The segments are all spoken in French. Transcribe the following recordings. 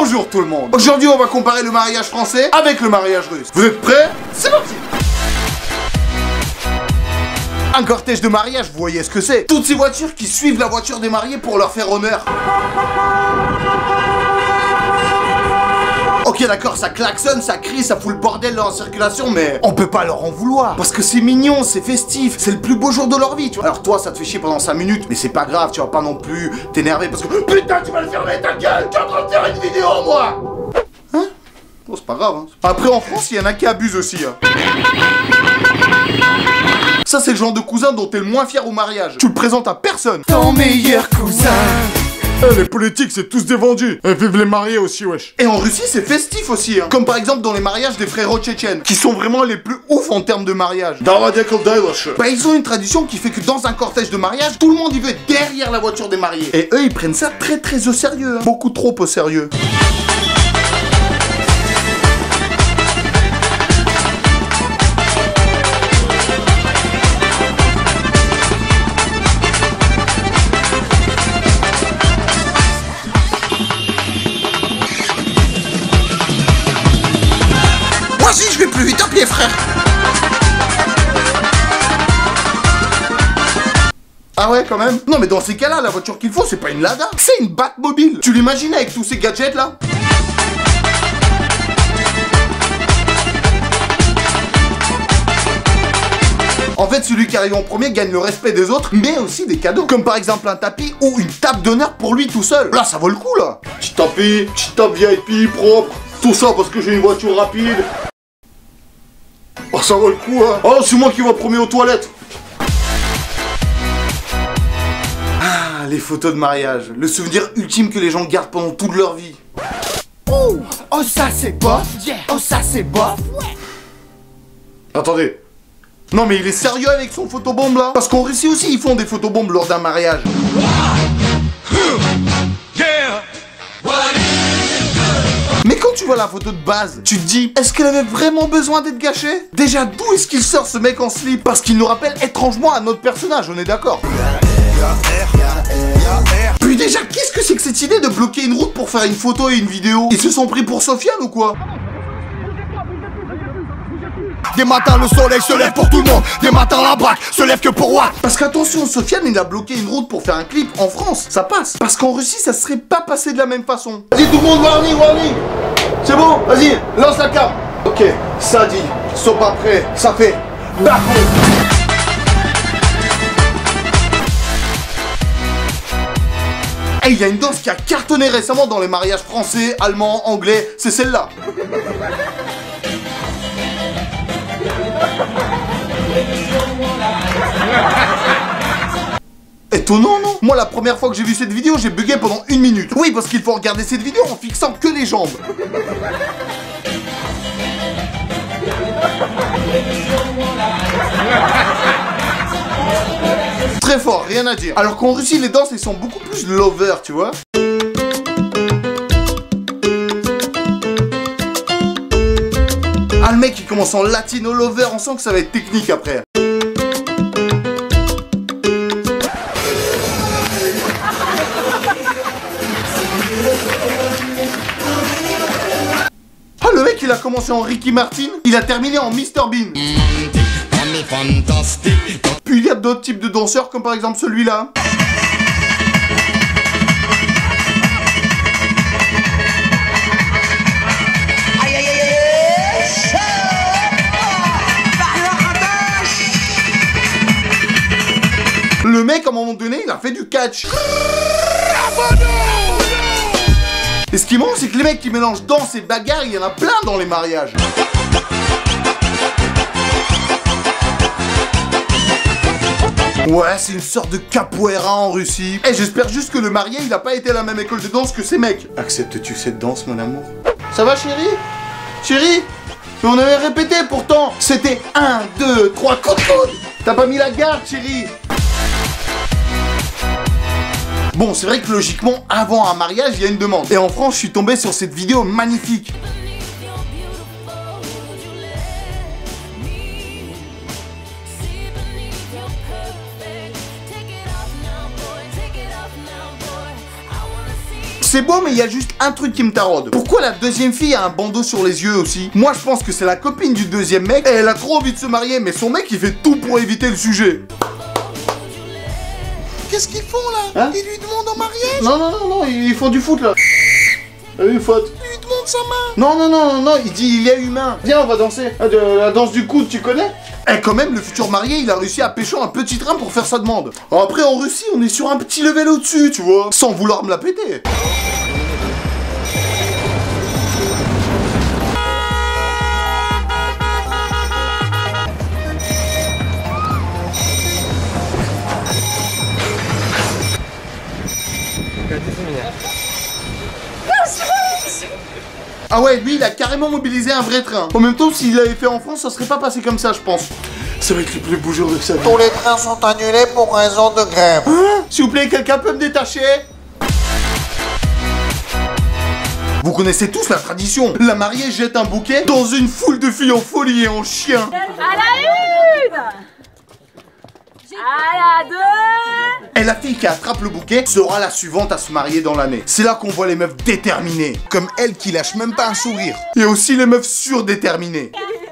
Bonjour tout le monde. Aujourd'hui on va comparer le mariage français avec le mariage russe. Vous êtes prêts? C'est parti. Un cortège de mariage, vous voyez ce que c'est? Toutes ces voitures qui suivent la voiture des mariés pour leur faire honneur. Ok d'accord, ça klaxonne, ça crie, ça fout le bordel dans la circulation, mais on peut pas leur en vouloir. Parce que c'est mignon, c'est festif, c'est le plus beau jour de leur vie, tu vois. Alors toi, ça te fait chier pendant 5 minutes, mais c'est pas grave, tu vas pas non plus t'énerver parce que putain, tu vas le fermer ta gueule, tu es en train de faire une vidéo, moi. Hein? Bon, c'est pas grave, hein. Après, en France, il y en a qui abusent aussi, hein. Ça, c'est le genre de cousin dont t'es le moins fier au mariage. Tu le présentes à personne. Ton meilleur cousin. Les politiques, c'est tous des vendus. Et vive les mariés aussi, wesh. Et en Russie, c'est festif aussi, hein. Comme par exemple dans les mariages des frérots tchétchènes, qui sont vraiment les plus ouf en termes de mariage. Bah, ils ont une tradition qui fait que dans un cortège de mariage, tout le monde, il veut être derrière la voiture des mariés. Et eux, ils prennent ça très très au sérieux, hein. Beaucoup trop au sérieux. Vas-y, je vais plus vite à pied, frère. Ah ouais, quand même. Non, mais dans ces cas-là, la voiture qu'il faut, c'est pas une Lada, c'est une Batmobile. Tu l'imagines avec tous ces gadgets là? En fait, celui qui arrive en premier gagne le respect des autres, mais aussi des cadeaux. Comme par exemple un tapis ou une table d'honneur pour lui tout seul. Là, ça vaut le coup, là. Petit tapis, petite table VIP propre. Tout ça parce que j'ai une voiture rapide. Oh, ça vaut le coup, hein. Oh, c'est moi qui vais premier aux toilettes. Ah, les photos de mariage. Le souvenir ultime que les gens gardent pendant toute leur vie. Oh, ça c'est bof. Oh, ça c'est bof. Attendez. Non mais il est sérieux avec son photobombe là? Parce qu'en Russie aussi ils font des photobombes lors d'un mariage. Mais quand tu vois la photo de base, tu te dis, est-ce qu'elle avait vraiment besoin d'être gâchée? Déjà, d'où est-ce qu'il sort ce mec en slip? Parce qu'il nous rappelle étrangement à notre personnage, on est d'accord? Puis déjà, qu'est-ce que c'est que cette idée de bloquer une route pour faire une photo et une vidéo? Ils se sont pris pour Sofiane ou quoi? Des matins le soleil se lève pour tout le monde. Des matins la braque se lève que pour moi. Parce qu'attention, Sofiane il a bloqué une route pour faire un clip en France. Ça passe. Parce qu'en Russie ça serait pas passé de la même façon. Vas-y tout le monde, warning, warning. C'est bon, vas-y, lance la cam. Ok, ça dit, ils sont pas prêts. Ça fait d'accord. Et il y a une danse qui a cartonné récemment dans les mariages français, allemands, anglais. C'est celle-là. Étonnant, non? Moi, la première fois que j'ai vu cette vidéo, j'ai bugué pendant 1 minute. Oui, parce qu'il faut regarder cette vidéo en fixant que les jambes. Très fort, rien à dire. Alors qu'en Russie, les danses, elles sont beaucoup plus lover, tu vois. Ah, le mec, il commence en latino lover, on sent que ça va être technique après. Ah, le mec, il a commencé en Ricky Martin, il a terminé en Mr Bean. Puis il y a d'autres types de danseurs, comme par exemple celui-là. Le mec, à un moment donné, il a fait du catch. Et ce qui manque, c'est que les mecs qui mélangent danse et bagarre, il y en a plein dans les mariages. Ouais, c'est une sorte de capoeira en Russie. Et j'espère juste que le marié, il a pas été à la même école de danse que ces mecs. Acceptes-tu cette danse, mon amour? Ça va, chérie? Chérie? Mais on avait répété pourtant. C'était 1, 2, 3, coude. T'as pas mis la garde, chérie? Bon, c'est vrai que logiquement, avant un mariage, il y a une demande. Et en France, je suis tombé sur cette vidéo magnifique. C'est beau, mais il y a juste un truc qui me taraude. Pourquoi la deuxième fille a un bandeau sur les yeux aussi? Moi, je pense que c'est la copine du deuxième mec. Et elle a trop envie de se marier, mais son mec, il fait tout pour éviter le sujet. Qu'est-ce qu'ils font là? Ils lui demandent en mariage? Non, ils font du foot là. Une faute. Il lui demande sa main. Non, il dit il est humain. Viens, on va danser. La danse du coude, tu connais? Eh, quand même, le futur marié, il a réussi à pêcher un petit train pour faire sa demande. Après, en Russie, on est sur un petit level au-dessus, tu vois. Sans vouloir me la péter. Ah ouais, lui, il a carrément mobilisé un vrai train. En même temps, s'il l'avait fait en France, ça serait pas passé comme ça, je pense. Ça va être le plus beau jour de sa vie. Tous les trains sont annulés pour raison de grève. Hein? S'il vous plaît, quelqu'un peut me détacher? Vous connaissez tous la tradition. La mariée jette un bouquet dans une foule de filles en folie et en chien. À la 1, à la 2. Et la fille qui attrape le bouquet sera la suivante à se marier dans l'année. C'est là qu'on voit les meufs déterminées. Comme elle qui lâche même pas un sourire. Et aussi les meufs surdéterminées.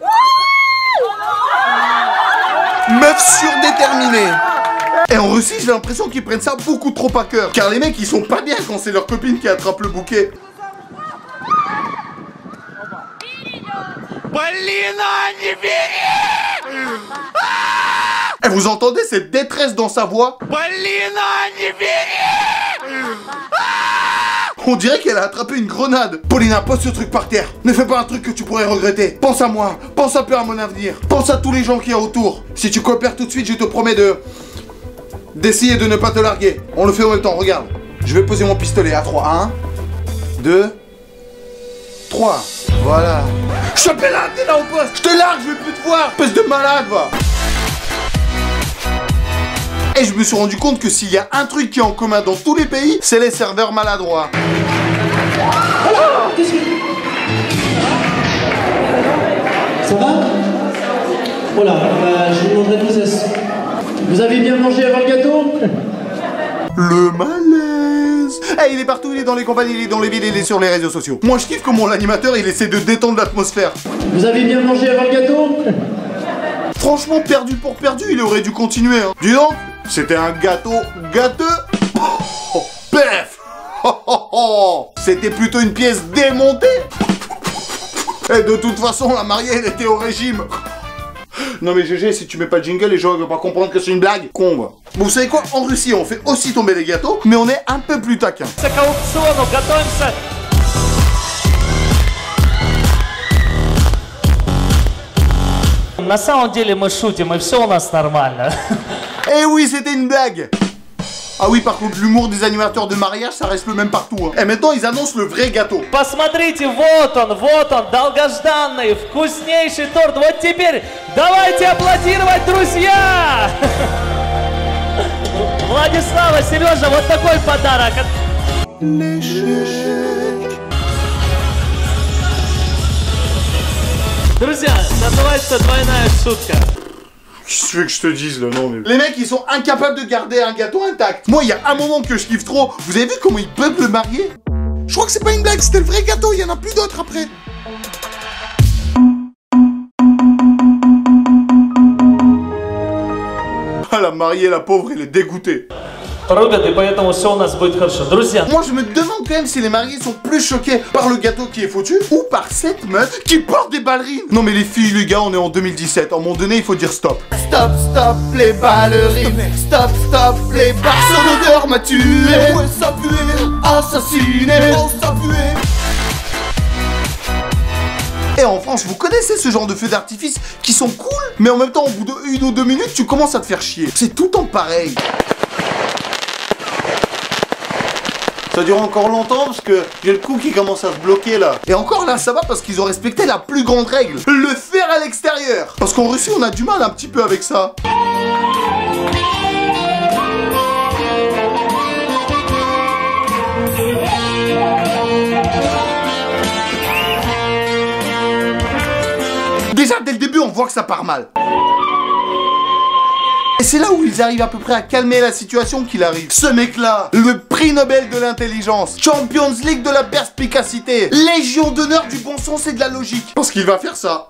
Meufs surdéterminées. Et en Russie, j'ai l'impression qu'ils prennent ça beaucoup trop à cœur. Car les mecs, ils sont pas bien quand c'est leur copine qui attrape le bouquet. Et vous entendez cette détresse dans sa voix? On dirait qu'elle a attrapé une grenade. Paulina, pose ce truc par terre. Ne fais pas un truc que tu pourrais regretter. Pense à moi. Pense un peu à mon avenir. Pense à tous les gens qui y a autour. Si tu coopères tout de suite, je te promets d'essayer de ne pas te larguer. On le fait en même temps, regarde. Je vais poser mon pistolet à 3. 1, 2, 3. Voilà. Chopez-la, t'es là au poste. Je te largue, je vais plus te voir. Espèce de malade, va. Et je me suis rendu compte que s'il y a un truc qui est en commun dans tous les pays, c'est les serveurs maladroits. Ça va? Voilà, je vous demanderai de vous avez bien mangé avant le gâteau? Le malaise. Eh, il est partout, il est dans les campagnes, il est dans les villes, il est sur les réseaux sociaux. Moi, je kiffe comment l'animateur, il essaie de détendre l'atmosphère. Vous avez bien mangé avant le gâteau? Franchement, perdu pour perdu, il aurait dû continuer. Hein. Dis donc, c'était un gâteau gâteux. Oh, pef. C'était plutôt une pièce démontée. Et de toute façon, la mariée, elle était au régime. Non mais GG, si tu mets pas de jingle, les gens vont pas comprendre que c'est une blague. Con, va. Vous savez quoi? En Russie, on fait aussi tomber les gâteaux, mais on est un peu plus taquin. На самом деле мы шутим, и все у нас нормально. Eh oui, c'était une blague. Ah oui, par contre, l'humour des animateurs de mariage, ça reste le même partout. Hein. Et maintenant, ils annoncent le vrai gâteau. Посмотрите, вот он, долгожданный, вкуснейший торт. Вот теперь давайте аплодировать, друзья! Владислава, Сережа, вот такой подарок. Друзья, называется двойная шутка. Qu'est-ce que tu veux que je te dise là? Non mais... Les mecs, ils sont incapables de garder un gâteau intact. Moi, il y a un moment que je kiffe trop. Vous avez vu comment il bug le marié? Je crois que c'est pas une blague, c'était le vrai gâteau. Il y en a plus d'autres après. Ah, la mariée, la pauvre, elle est dégoûtée. Рубят, и поэтому все у нас будет хорошо. Друзья. Moi, je me demande quand même si les mariés sont plus choqués par le gâteau qui est foutu ou par cette meuf qui porte des ballerines. Non mais les filles, les gars, on est en 2017. À un moment donné, il faut dire stop. Stop, stop, les ballerines. Stop, stop, les ballerines. Son odeur m'a tué. Ouais, ça puait. Assassiné. Oh, ça puait. Et en France, vous connaissez ce genre de feux d'artifice qui sont cool, mais en même temps, au bout de 1 ou 2 minutes, tu commences à te faire chier. C'est tout le temps pareil. Ça dure encore longtemps parce que j'ai le cou qui commence à se bloquer là. Et encore là, ça va parce qu'ils ont respecté la plus grande règle, le faire à l'extérieur. Parce qu'en Russie, on a du mal un petit peu avec ça. Déjà, dès le début, on voit que ça part mal. Et c'est là où ils arrivent à peu près à calmer la situation qu'il arrive. Ce mec-là, le prix Nobel de l'intelligence, Champions League de la perspicacité, Légion d'honneur du bon sens et de la logique. Parce qu'il va faire ça.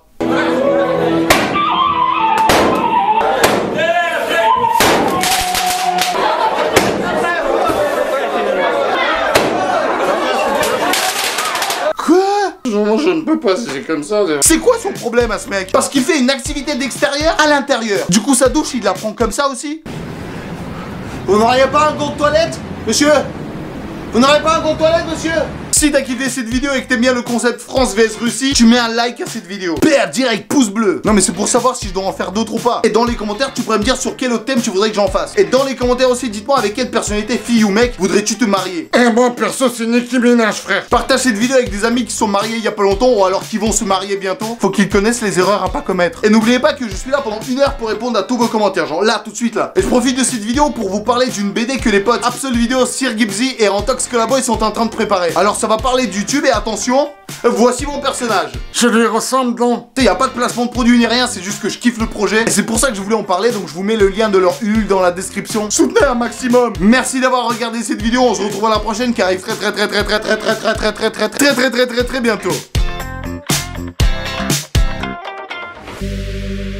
Moi je ne peux pas, c'est comme ça. C'est quoi son problème à ce mec? Parce qu'il fait une activité d'extérieur à l'intérieur. Du coup sa douche il la prend comme ça aussi? Vous n'auriez pas un gant de toilette, monsieur? Vous n'aurez pas un gant de toilette, monsieur? Si t'as kiffé cette vidéo et que t'aimes bien le concept France vs Russie, tu mets un like à cette vidéo. PR direct, pouce bleu. Non mais c'est pour savoir si je dois en faire d'autres ou pas. Et dans les commentaires, tu pourrais me dire sur quel autre thème tu voudrais que j'en fasse. Et dans les commentaires aussi, dites-moi avec quelle personnalité, fille ou mec, voudrais-tu te marier. Et moi perso, c'est Nicki Minaj, frère. Partage cette vidéo avec des amis qui sont mariés il y a pas longtemps ou alors qui vont se marier bientôt. Faut qu'ils connaissent les erreurs à pas commettre. Et n'oubliez pas que je suis là pendant 1 heure pour répondre à tous vos commentaires, genre là, tout de suite là. Et je profite de cette vidéo pour vous parler d'une BD que les potes Absol Vidéo, Sir Gibbsy et Rantox Collaboy sont en train de préparer. Alors ça va parler du YouTube et attention, voici mon personnage. Je lui ressemble donc. Tu sais, y a pas de placement de produit ni rien, c'est juste que je kiffe le projet. Et c'est pour ça que je voulais en parler, donc je vous mets le lien de leur Ulule dans la description. Soutenez un maximum. Merci d'avoir regardé cette vidéo, on se retrouve à la prochaine qui arrive très bientôt.